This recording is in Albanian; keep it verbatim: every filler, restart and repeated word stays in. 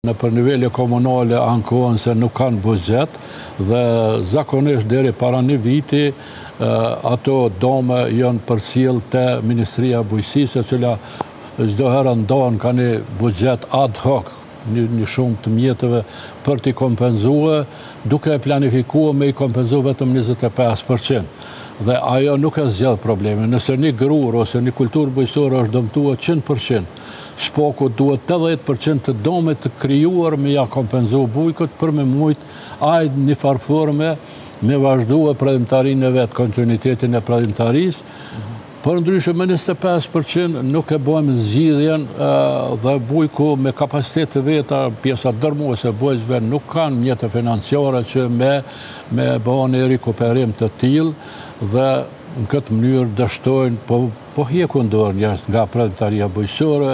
Në për nivele komunale ankohen se nuk kanë buxhet dhe zakonisht deri para një viti ato dome janë përcjell te Ministria e Bujqësisë, e cila çdo herë ndan ka një buxhet ad hoc, një, një shumë të mjeteve për t'i kompenzuar, duke planifikuar me i kompenzuar vetëm njëzet e pesë përqind. Dhe ajo nuk e zgjidh problemin. Nëse një grur ose një kulturë bujqësore është dëmtuar njëqind përqind, Spoku duhet tetëdhjetë përqind të domit të krijuar me ja kompenzu bujkët për me mujt ajë një farforme me vazhdua prodhimtarinë e vetë, kontinuitetin e prodhimtarisë. Për ndryshe me njëzet e pesë përqind nuk e bëjmë zgjidhjen dhe bujku me kapacitet të veta, pjesa dërmuese bujqëve nuk kanë mjete financiare që me, me bëhen një rikuperim të tillë dhe në këtë mënyrë dështojnë po, po hjekun dorë jashtë nga prodhimtaria bujqësore.